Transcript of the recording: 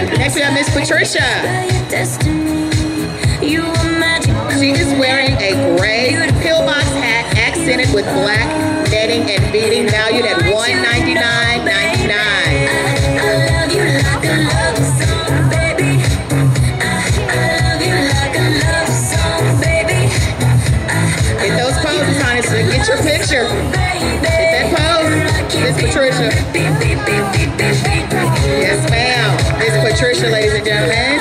Next we have Miss Patricia. She is wearing a gray pillbox hat accented with black netting and beading, valued at $199.99. Get those poses, honey, so get your picture. Get that pose, Miss Patricia. Yes, ma'am. Miss Patricia, ladies and gentlemen.